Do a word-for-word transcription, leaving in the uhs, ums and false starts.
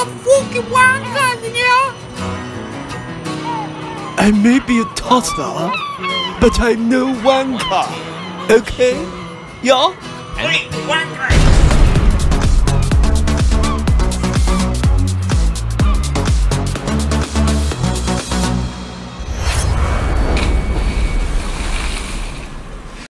个 fucking wanker 你呀 I may be a toddler, but I'm no wanker. Okay? Yeah? Hey, wanker